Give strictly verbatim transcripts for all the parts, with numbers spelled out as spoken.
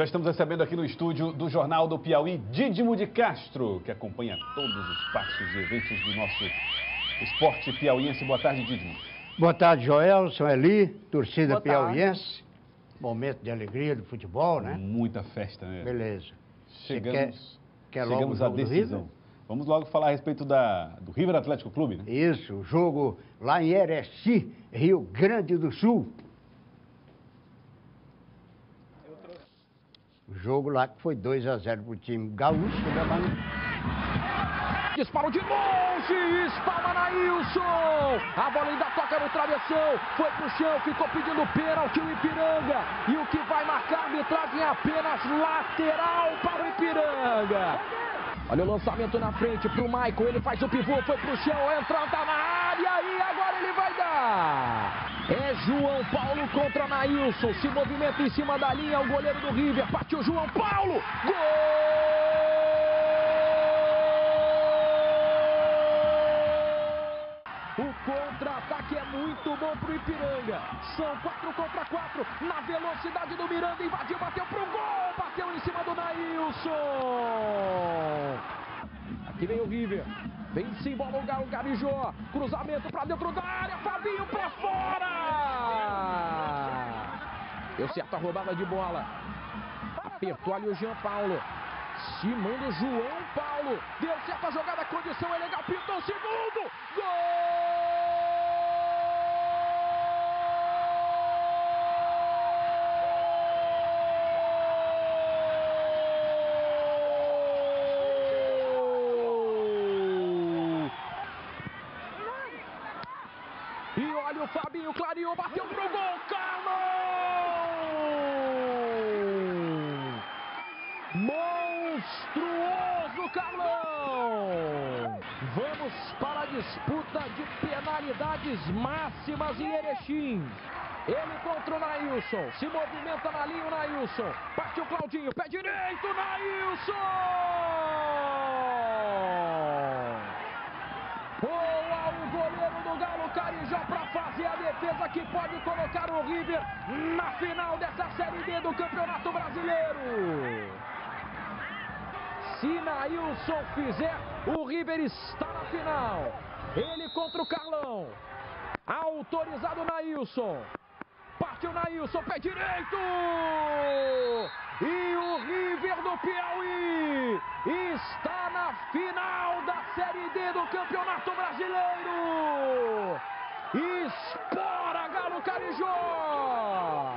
Já estamos recebendo aqui no estúdio do Jornal do Piauí, Dídimo de Castro, que acompanha todos os passos e eventos do nosso esporte piauiense. Boa tarde, Dídimo. Boa tarde, Joelson, Eli, torcida Boa piauiense. Momento de alegria do futebol, né? Muita festa, né? Beleza. Chegamos, quer, quer logo chegamos o à jogo do decisão. River? Vamos logo falar a respeito da, do River Atlético Clube, né? Isso, o jogo lá em Erechim, Rio Grande do Sul. O jogo lá que foi dois a zero pro time gaúcho, né? Disparo de longe, espalma Nailson, a bola ainda toca no travessão, foi pro chão, ficou pedindo pênalti o Ipiranga, e o que vai marcar a arbitragem é apenas lateral para o Ipiranga. Olha o lançamento na frente pro Maicon, ele faz o pivô, foi pro chão, entrada na área e agora ele vai dar. É João Paulo contra Nailson, se movimenta em cima da linha, o goleiro do River, partiu João Paulo, gol! O contra-ataque é muito bom pro Ipiranga. São quatro contra quatro. Na velocidade do Miranda. Invadiu, bateu pro gol. Bateu em cima do Nailson. Aqui vem o River. Vem sim, bola o Galo Garijó. Cruzamento pra dentro da área. Fabinho pra fora. Deu certo a roubada de bola. Apertou ali o Jean Paulo. Se manda o João Paulo. Deu certo a jogada, a condição é legal. Pintou o segundo. Gol! E olha o Fabinho, clareou, bateu pro gol. Carlos! Monstruoso Carlão! Vamos para a disputa de penalidades máximas em Erechim. Ele contra o Nailson, se movimenta na linha o Nailson. Partiu Claudinho, pé direito, Nailson! Boa o goleiro do Galo Carijó para fazer a defesa que pode colocar o River na final dessa Série D do Campeonato Brasileiro. Se Nailson fizer, o River está na final. Ele contra o Carlão. Autorizado Nailson. Partiu Nailson, pé direito. E o River do Piauí está na final da Série D do Campeonato Brasileiro. Espora Galo Carijó.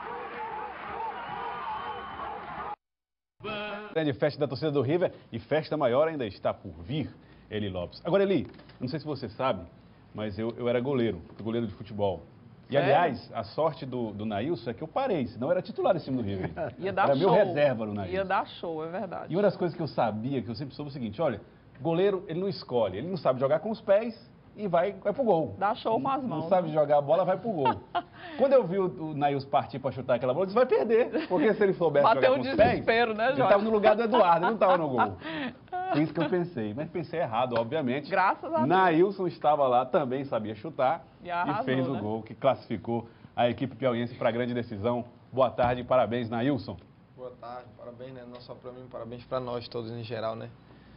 Grande festa da torcida do River e festa maior ainda está por vir, Eli Lopes. Agora, Eli, não sei se você sabe, mas eu, eu era goleiro, goleiro de futebol. E, Sério? aliás, a sorte do, do Nailson é que eu parei, senão eu era titular em cima do River. Ia dar era show. meu reserva no Nailson. Ia dar show, é verdade. E uma das coisas que eu sabia, que eu sempre soube é o seguinte, olha, goleiro, ele não escolhe, ele não sabe jogar com os pés e vai, vai pro gol. Dá show com as Não, mãos. não sabe né? jogar a bola, vai pro gol. Quando eu vi o, o Nailson partir para chutar aquela bola, eu disse, vai perder. Porque se ele soubesse Bateu jogar um com os pés, desespero, né, ele Jorge? estava no lugar do Eduardo, ele não estava no gol. Foi isso que eu pensei. Mas pensei errado, obviamente. Graças a Deus. Nailson estava lá, também sabia chutar E arrasou, fez o né? gol que classificou a equipe piauiense para a grande decisão. Boa tarde e parabéns, Nailson. Boa tarde, parabéns, né? Não só para mim, parabéns para nós todos em geral, né?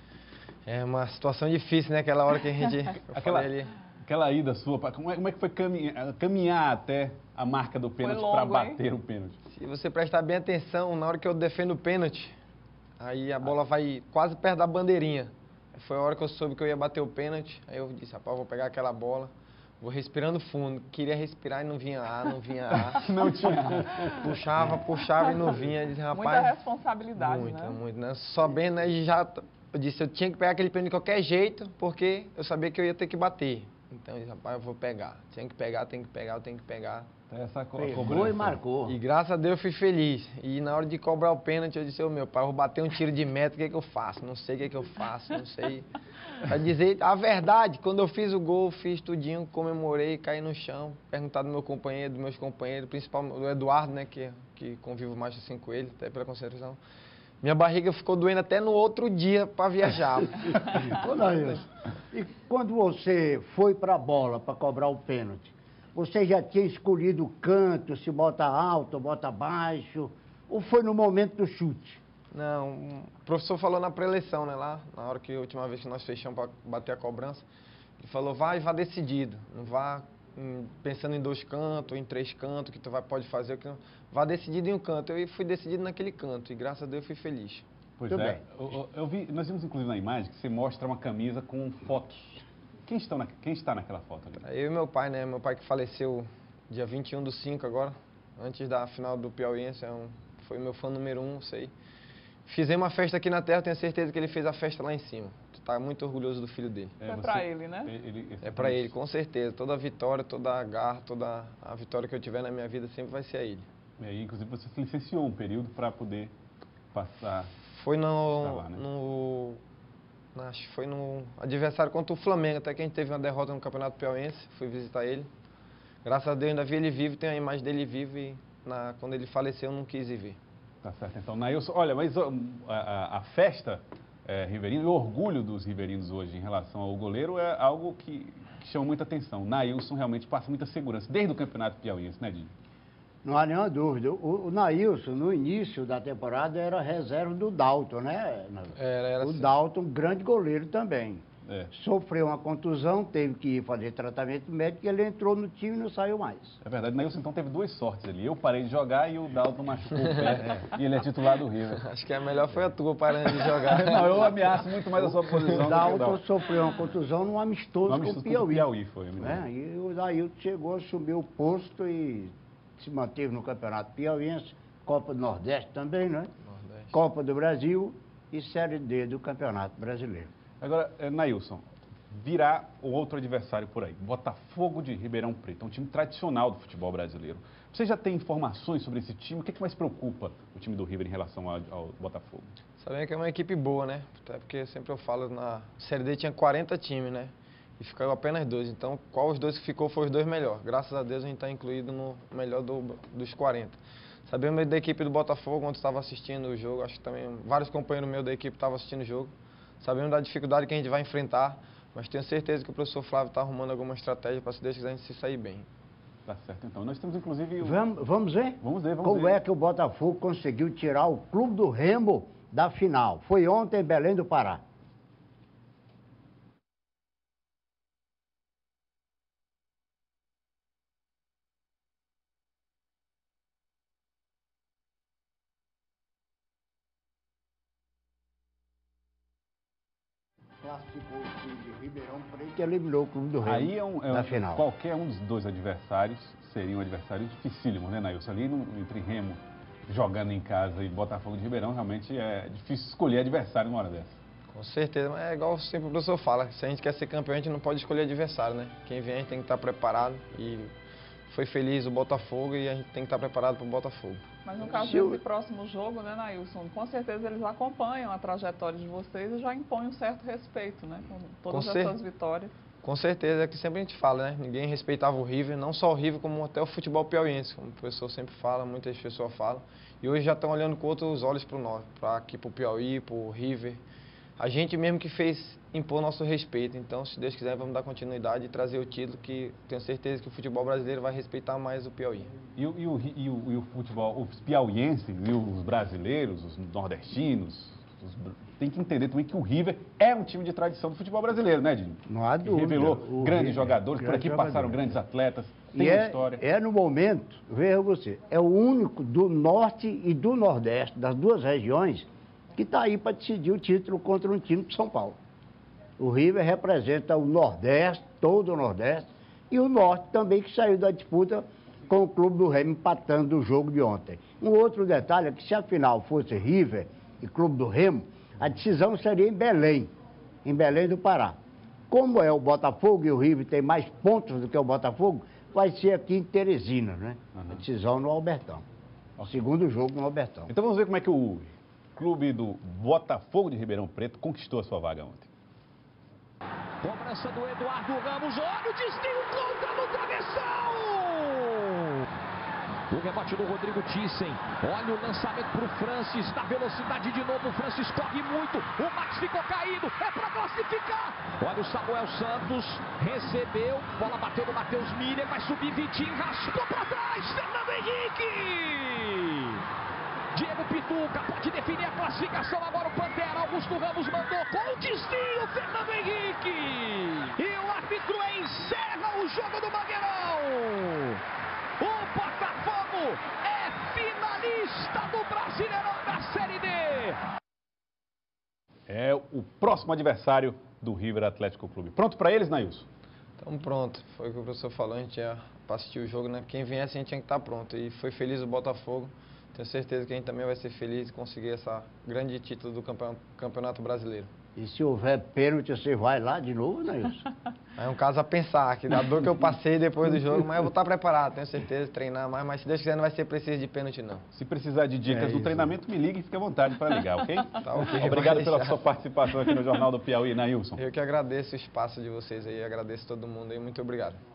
É uma situação difícil, né? Aquela hora que a gente... eu Aquela, falei ali. aquela ida sua, pra- como é, como é que foi caminhar, caminhar até a marca do pênalti para longo, bater o pênalti? Se você prestar bem atenção, na hora que eu defendo o pênalti, aí a bola vai quase perto da bandeirinha. Foi a hora que eu soube que eu ia bater o pênalti, aí eu disse, rapaz, vou pegar aquela bola, vou respirando fundo. Queria respirar e não vinha ar, não vinha ar. Não tinha. Puxava, puxava e não vinha. Eu disse, rapaz... Muita responsabilidade, Muito, né? muito, né? Sabendo, né, já, eu disse, eu tinha que pegar aquele pênalti de qualquer jeito, porque eu sabia que eu ia ter que bater. Então eu disse, rapaz, eu vou pegar. Tinha que pegar, tem que pegar, eu tenho que pegar. Essa co- Pegou cobrança. e marcou. E graças a Deus eu fui feliz. E na hora de cobrar o pênalti, eu disse, ô meu pai, eu vou bater um tiro de meta, o que é que eu faço? Não sei o que é que eu faço, não sei. Pra dizer a verdade, quando eu fiz o gol, fiz tudinho, comemorei, caí no chão, perguntar do meu companheiro, dos meus companheiros, principalmente do Eduardo, né, que, que convivo mais assim com ele, até pela concentração. Minha barriga ficou doendo até no outro dia para viajar. Ô, Nailson, e quando você foi para a bola para cobrar o pênalti, você já tinha escolhido o canto, se bota alto, bota baixo, ou foi no momento do chute? Não, o professor falou na pré-eleição, né, lá, na hora que a última vez que nós fechamos para bater a cobrança, ele falou, vai, vá decidido, não vá hum, pensando em dois cantos, em três cantos, que tu vai, pode fazer, que não, vá decidido em um canto. Eu fui decidido naquele canto e graças a Deus eu fui feliz. Pois Muito é, bem. eu, eu vi, nós vimos inclusive na imagem que você mostra uma camisa com fotos. Quem, estão na, quem está naquela foto ali? Eu e meu pai, né, meu pai que faleceu dia vinte e um do cinco agora, antes da final do Piauiense, é um, foi meu fã número um, sei. Fizemos uma festa aqui na Terra, tenho certeza que ele fez a festa lá em cima. Tu tá muito orgulhoso do filho dele. É, é pra ele, né? Ele, é pra ele, com certeza. Toda a vitória, toda a garra, toda a vitória que eu tiver na minha vida sempre vai ser a ele. E aí, inclusive, você se licenciou um período para poder passar... Foi no... lá, né? no acho que foi no adversário contra o Flamengo, até que a gente teve uma derrota no Campeonato Piauiense, fui visitar ele. Graças a Deus ainda vi ele vivo, tenho a imagem dele vivo e na, quando ele faleceu eu não quis ir ver. Tá certo, então, Nailson, olha, mas ó, a, a, a festa é, ribeirinha e o orgulho dos ribeirinhos hoje em relação ao goleiro é algo que, que chama muita atenção. Nailson realmente passa muita segurança, desde o Campeonato Piauiense, né, Dinho? Não há nenhuma dúvida. O, o Nailson, no início da temporada, era reserva do Dalton, né? Era, era o assim. Dalton, grande goleiro também. É. Sofreu uma contusão, teve que ir fazer tratamento médico e ele entrou no time e não saiu mais. É verdade, Nailson então teve duas sortes ali. Eu parei de jogar e o Dalton machucou o pé e ele é titular do River. Acho que a melhor foi a tua parando de jogar. Não, eu ameaço muito mais a sua posição. O Dalton sofreu uma contusão num amistoso, no amistoso com o Piauí. Piauí foi, né? E o Nailton chegou, assumiu o posto e se manteve no Campeonato Piauiense, Copa do Nordeste também, né? Nordeste. Copa do Brasil e Série D do Campeonato Brasileiro. Agora, é, Nailson, virá o outro adversário por aí, Botafogo de Ribeirão Preto, é um time tradicional do futebol brasileiro. Você já tem informações sobre esse time? O que, é que mais preocupa o time do River em relação ao, ao Botafogo? Sabendo que é uma equipe boa, né? Até porque sempre eu falo, na Série D tinha quarenta times, né? E ficaram apenas dois. Então, qual os dois que ficou foi os dois melhores. Graças a Deus a gente está incluído no melhor do, dos quarenta. Sabemos da equipe do Botafogo, onde estava assistindo o jogo, acho que também vários companheiros meus da equipe estavam assistindo o jogo. Sabemos da dificuldade que a gente vai enfrentar, mas tenho certeza que o professor Flávio está arrumando alguma estratégia para, se Deus quiser, a gente se sair bem. Tá certo, então. Nós temos, inclusive... O... Vamos, vamos ver? Vamos ver, vamos Como ver. é que o Botafogo conseguiu tirar o Clube do Remo da final? Foi ontem em Belém do Pará. Classificou o time de Ribeirão Preto e eliminou o Clube do Remo Aí é um, é na um, final. Qualquer um dos dois adversários seria um adversário dificílimo, né, Nailson? Ali no, entre Remo jogando em casa e Botafogo de Ribeirão, realmente é difícil escolher adversário numa hora dessa. Com certeza, mas é igual sempre o professor fala, se a gente quer ser campeão, a gente não pode escolher adversário, né? Quem vem a gente tem que estar preparado e foi feliz o Botafogo e a gente tem que estar preparado para o Botafogo. Mas no caso Se eu- desse próximo jogo, né, Nailson, com certeza eles acompanham a trajetória de vocês e já impõem um certo respeito, né? Com todas Com cer- essas vitórias. Com certeza, é que sempre a gente fala, né? Ninguém respeitava o River, não só o River, como até o futebol piauiense, como o professor sempre fala, muitas pessoas falam. E hoje já estão olhando com outros olhos para o nós, para aqui para o Piauí, para o River. A gente mesmo que fez impor nosso respeito. Então, se Deus quiser, vamos dar continuidade e trazer o título, que tenho certeza que o futebol brasileiro vai respeitar mais o Piauí. E, o- e, o, e, o, e o futebol, os piauienses e os brasileiros, os nordestinos, os br- tem que entender também que o River é um time de tradição do futebol brasileiro, né, Dinho? Não há Que dúvida. revelou O grandes River, jogadores, por grande aqui jogador. passaram grandes atletas, tem E uma é, história. é no momento, veja você, é o único do norte e do nordeste, das duas regiões, que está aí para decidir o título contra um time de São Paulo. O River representa o Nordeste, todo o Nordeste, e o Norte também, que saiu da disputa com o Clube do Remo empatando o jogo de ontem. Um outro detalhe é que se a final fosse River e Clube do Remo, a decisão seria em Belém, em Belém do Pará. Como é o Botafogo e o River tem mais pontos do que o Botafogo, vai ser aqui em Teresina, né? Uhum. A decisão no Albertão. O segundo jogo no Albertão. Então vamos ver como é que o clube do Botafogo de Ribeirão Preto conquistou a sua vaga ontem. Cobrança do Eduardo Ramos, olha o desvio contra no travessão! O rebote do Rodrigo Thyssen, olha o lançamento para o Francis, na velocidade de novo, o Francis corre muito, o Max ficou caído, é para classificar! Olha o Samuel Santos, recebeu, bola bateu no Matheus Miller, vai subir Vitinho, raspou para trás, Fernando Henrique! Diego Pituca pode definir a classificação. Agora o Pantera. Augusto Ramos mandou com o desvio. Fernando Henrique. E o árbitro encerra o jogo do Mangueirão. O Botafogo é finalista do Brasileirão da Série D. É o próximo adversário do River Atlético Clube. Pronto para eles, Nailson? Então pronto, foi o que o professor falou, a gente ia para assistir o jogo, né? Quem viesse a gente tinha que estar pronto. E foi feliz o Botafogo. Tenho certeza que a gente também vai ser feliz e conseguir essa grande título do Campeonato Brasileiro. E se houver pênalti, você vai lá de novo, Nailson? É um caso a pensar, que da dor que eu passei depois do jogo, mas eu vou estar preparado, tenho certeza, treinar mais, mas se Deus quiser não vai ser preciso de pênalti não. Se precisar de dicas É do isso. treinamento, me ligue e fique à vontade para ligar, ok? Tá ok, Obrigado vai pela deixar. sua participação aqui no Jornal do Piauí, Nailson. Eu que agradeço o espaço de vocês aí, agradeço todo mundo aí, muito obrigado.